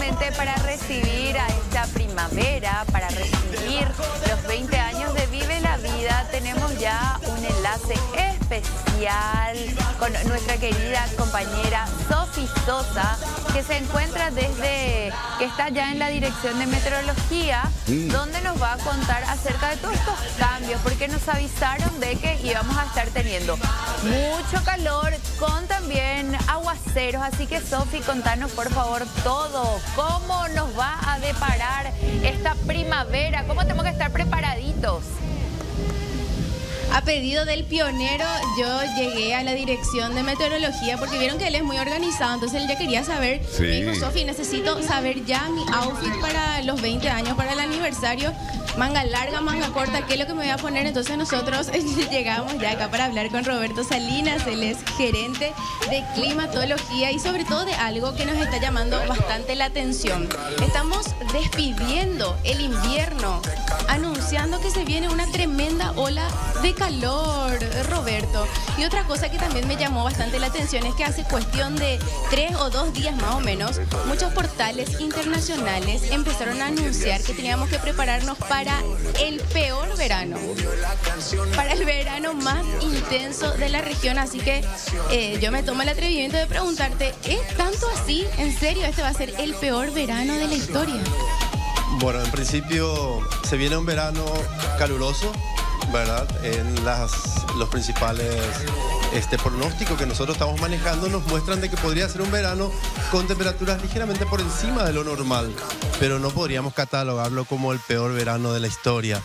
justamente para recibir a esta primavera, para recibir los 20 años de Vive la Vida, tenemos ya un enlace especial con nuestra querida compañera Sofi Sosa, que se encuentra que está ya en la Dirección de Meteorología, donde nos va a contar acerca de todos estos cambios, porque nos avisaron de que íbamos a estar teniendo mucho calor con también aguaceros. Así que Sofi, contanos por favor todo, cómo nos va a deparar esta primavera, cómo tenemos que estar preparaditos. A pedido del pionero, yo llegué a la Dirección de Meteorología porque vieron que él es muy organizado, entonces él ya quería saber. Sí. Me dijo, Sofi, necesito saber ya mi outfit para los 20 años, para el aniversario. Manga larga, manga corta, ¿qué es lo que me voy a poner? Entonces nosotros llegamos ya acá para hablar con Roberto Salinas. Él es gerente de climatología y sobre todo de algo que nos está llamando bastante la atención. Estamos despidiendo el invierno, anunciando que se viene una tremenda ola de calor, Roberto. Y otra cosa que también me llamó bastante la atención es que hace cuestión de 3 o 2 días más o menos, muchos portales internacionales empezaron a anunciar que teníamos que prepararnos para el peor verano, para el verano más intenso de la región. Así que yo me tomo el atrevimiento de preguntarte, ¿es tanto así? ¿En serio este va a ser el peor verano de la historia? Bueno, en principio se viene un verano caluroso, ¿verdad? En los principales pronósticos que nosotros estamos manejando nos muestran de que podría ser un verano con temperaturas ligeramente por encima de lo normal, pero no podríamos catalogarlo como el peor verano de la historia.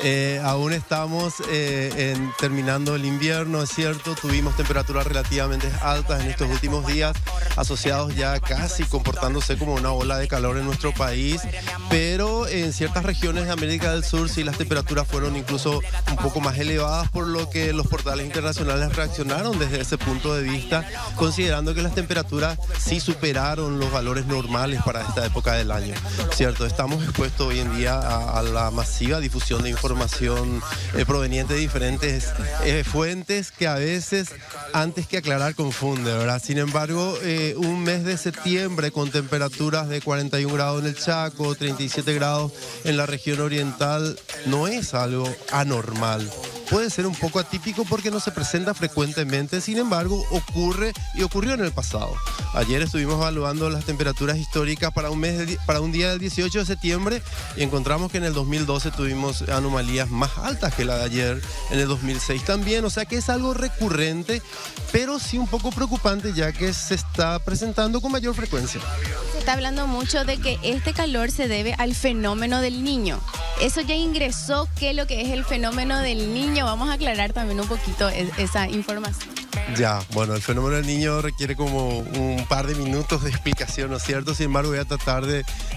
Aún estamos terminando el invierno, es cierto, tuvimos temperaturas relativamente altas en estos últimos días, asociados ya casi comportándose como una ola de calor en nuestro país, pero en ciertas regiones de América del Sur sí las temperaturas fueron incluso un poco más elevadas, por lo que los portales internacionales reaccionaron desde ese punto de vista, considerando que las temperaturas sí superaron los valores normales para esta época del año, ¿cierto? Estamos expuestos hoy en día a la masiva difusión de información proveniente de diferentes fuentes que a veces, antes que aclarar, confunde, ¿verdad? Sin embargo, un mes de septiembre con temperaturas de 41 grados en el Chaco, 37 grados en la región oriental, no es algo anormal. Puede ser un poco atípico porque no se presenta frecuentemente, sin embargo ocurre y ocurrió en el pasado. Ayer estuvimos evaluando las temperaturas históricas para un día del 18 de septiembre y encontramos que en el 2012 tuvimos anomalías más altas que la de ayer, en el 2006 también, o sea que es algo recurrente, pero sí un poco preocupante ya que se está presentando con mayor frecuencia. Se está hablando mucho de que este calor se debe al fenómeno del Niño. Eso ya ingresó, ¿qué es lo que es el fenómeno del Niño? Vamos a aclarar también un poquito esa información. Ya, bueno, el fenómeno del Niño requiere como un par de minutos de explicación, ¿no es cierto? Sin embargo, voy a tratar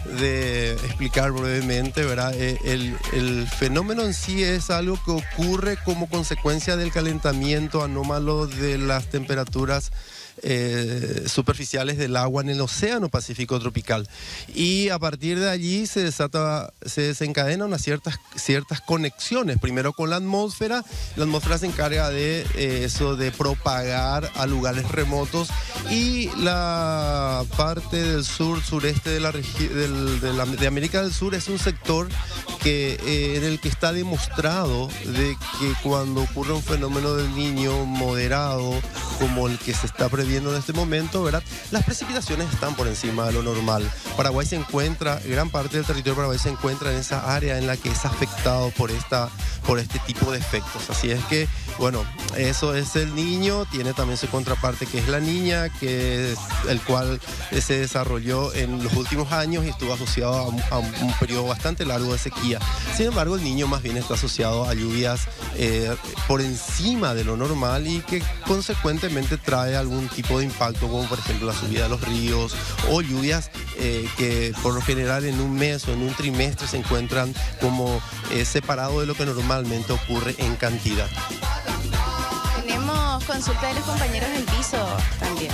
de explicar brevemente, ¿verdad? El fenómeno en sí es algo que ocurre como consecuencia del calentamiento anómalo de las temperaturas superficiales del agua en el océano Pacífico tropical, y a partir de allí se desencadenan unas ciertas conexiones, primero con la atmósfera se encarga de eso, de propagar a lugares remotos, y la parte del sureste de la región de América del Sur es un sector en el que está demostrado de que cuando ocurre un fenómeno del Niño moderado como el que se está previendo en este momento, ¿verdad? Las precipitaciones están por encima de lo normal. Gran parte del territorio de Paraguay se encuentra en esa área en la que es afectado por este tipo de efectos. Así es que, bueno, eso es el Niño, tiene también su contraparte que es la Niña, el cual se desarrolló en los últimos años y estuvo asociado a un periodo bastante largo de sequía. Sin embargo, el Niño más bien está asociado a lluvias por encima de lo normal y que consecuentemente trae algún tipo de impacto, como por ejemplo la subida de los ríos o lluvias que por lo general en un mes o en un trimestre se encuentran como separado de lo que normalmente ocurre en cantidad. Tenemos consulta de los compañeros del piso también.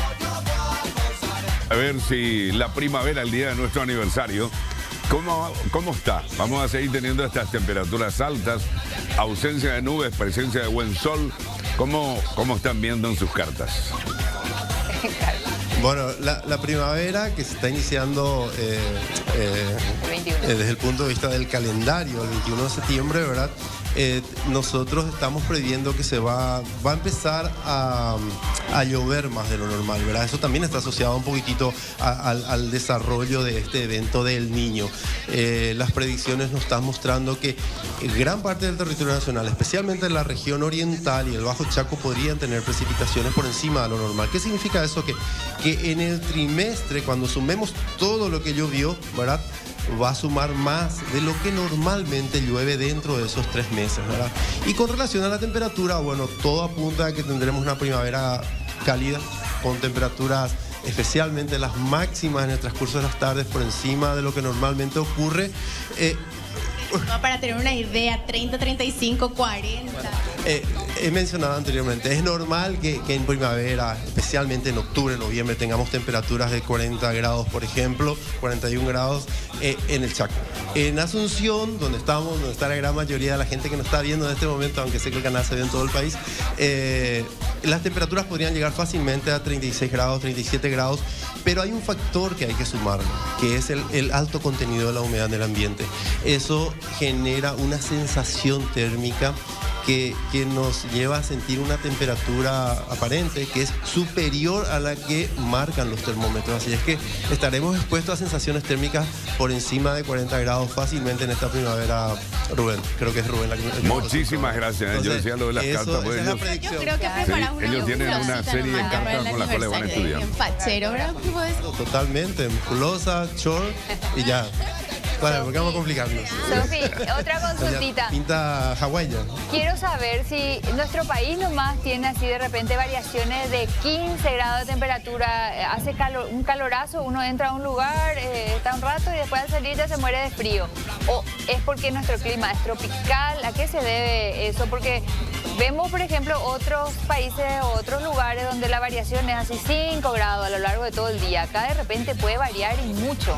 A ver si la primavera, el día de nuestro aniversario, ¿cómo está? Vamos a seguir teniendo estas temperaturas altas, ausencia de nubes, presencia de buen sol. ¿Cómo están viendo en sus cartas? Bueno, la primavera que se está iniciando desde el punto de vista del calendario, el 21 de septiembre, ¿verdad? Nosotros estamos previendo que se va a empezar a llover más de lo normal, ¿verdad? Eso también está asociado un poquitito al desarrollo de este evento del Niño. Las predicciones nos están mostrando que gran parte del territorio nacional, especialmente en la región oriental y el Bajo Chaco, podrían tener precipitaciones por encima de lo normal. ¿Qué significa eso? Que en el trimestre, cuando sumemos todo lo que llovió, ¿verdad?, va a sumar más de lo que normalmente llueve dentro de esos 3 meses, ¿verdad? Y con relación a la temperatura, bueno, todo apunta a que tendremos una primavera cálida, con temperaturas, especialmente las máximas en el transcurso de las tardes, por encima de lo que normalmente ocurre. Para tener una idea, 30, 35, 40. He mencionado anteriormente, es normal que en primavera, especialmente en octubre, noviembre, tengamos temperaturas de 40 grados, por ejemplo, 41 grados en el Chaco. En Asunción, donde está la gran mayoría de la gente que nos está viendo en este momento, aunque sé que el canal se ve en todo el país, las temperaturas podrían llegar fácilmente a 36 grados, 37 grados, pero hay un factor que hay que sumar, que es el alto contenido de la humedad en el ambiente. Eso genera una sensación térmica que nos lleva a sentir una temperatura aparente que es superior a la que marcan los termómetros. Así es que estaremos expuestos a sensaciones térmicas por encima de 40 grados fácilmente en esta primavera, Rubén. Creo que es Rubén la que... Muchísimas gracias. Entonces, yo decía lo de las cartas. Pues esa es la predicción. Yo creo que preparamos una ellos tienen una serie de cartas con las cuales van a estudiar. Fachero, ¿verdad? Totalmente, musculosa, short y ya. Bueno, porque vamos a complicarnos. Sofi, otra consultita. Pinta hawaiana. Quiero saber si nuestro país nomás tiene así de repente variaciones de 15 grados de temperatura, hace un calorazo, uno entra a un lugar, está un rato y después al salir ya se muere de frío. O es porque nuestro clima es tropical, ¿a qué se debe eso? Porque vemos, por ejemplo, otros países o otros lugares donde la variación es así 5 grados a lo largo de todo el día. Acá de repente puede variar y mucho.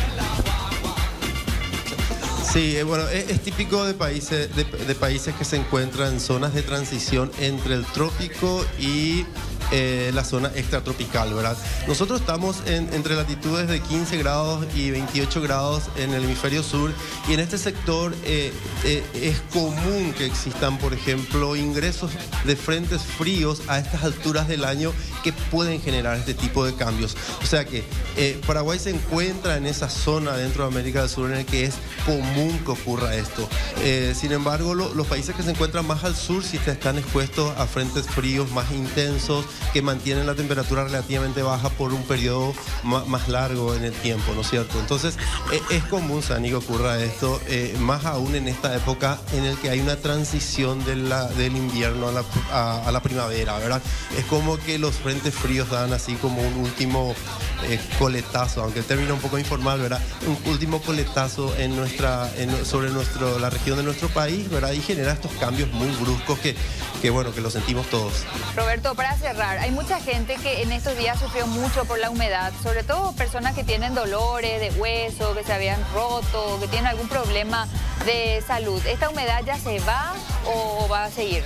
Sí, bueno, es típico de países que se encuentran en zonas de transición entre el trópico y la zona extratropical, ¿verdad? Nosotros estamos entre latitudes de 15 grados y 28 grados en el hemisferio sur, y en este sector es común que existan, por ejemplo, ingresos de frentes fríos a estas alturas del año que pueden generar este tipo de cambios. O sea que Paraguay se encuentra en esa zona dentro de América del Sur en el que es común que ocurra esto. Sin embargo, los países que se encuentran más al sur sí están expuestos a frentes fríos más intensos, que mantienen la temperatura relativamente baja por un periodo más largo en el tiempo, ¿no es cierto? Entonces, es común, Sani, que ocurra esto, más aún en esta época en el que hay una transición del invierno a la primavera, ¿verdad? Es como que los frentes fríos dan así como un último coletazo, aunque el término es un poco informal, ¿verdad? Un último coletazo sobre la región de nuestro país, ¿verdad? Y genera estos cambios muy bruscos que bueno, que lo sentimos todos. Roberto, para cerrar, hay mucha gente que en estos días sufrió mucho por la humedad, sobre todo personas que tienen dolores de hueso, que se habían roto, que tienen algún problema de salud. ¿Esta humedad ya se va o va a seguir?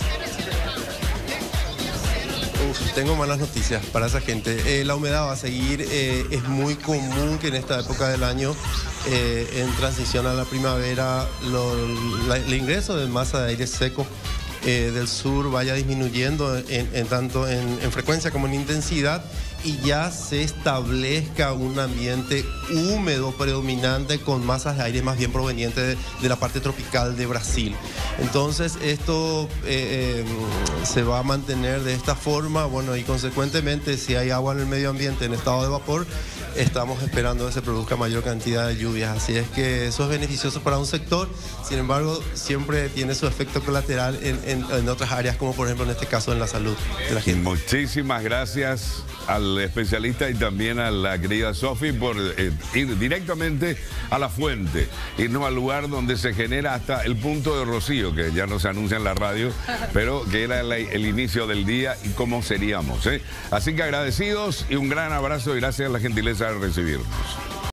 Tengo malas noticias para esa gente. La humedad va a seguir. Es muy común que en esta época del año, en transición a la primavera, el ingreso de masa de aire seco del sur vaya disminuyendo tanto en frecuencia como en intensidad, y ya se establezca un ambiente húmedo predominante con masas de aire más bien provenientes de la parte tropical de Brasil. Entonces esto se va a mantener de esta forma, bueno, y consecuentemente si hay agua en el medio ambiente en estado de vapor, estamos esperando que se produzca mayor cantidad de lluvias. Así es que eso es beneficioso para un sector, sin embargo siempre tiene su efecto colateral en otras áreas, como por ejemplo en este caso en la salud de la gente. Muchísimas gracias al especialista y también a la querida Sofi por ir directamente a la fuente, irnos al lugar donde se genera hasta el punto de rocío, que ya no se anuncia en la radio, pero que era el inicio del día y cómo seríamos, ¿eh? Así que agradecidos y un gran abrazo y gracias a la gentileza de recibirnos.